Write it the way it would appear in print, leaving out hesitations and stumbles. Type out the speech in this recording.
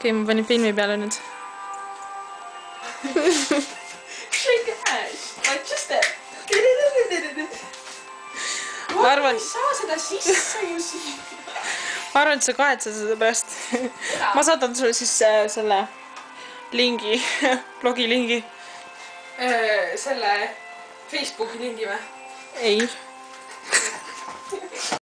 Okei, ma panin filmi peale nüüd. Shake ass, like just that. Ma arvan, ei saa seda sisse ju siin. ma arvan, et sa kahetsed seda pärast. Ma saatan sulle siis selle lingi, blogi lingi. Selle Facebooki lingi või? Ei.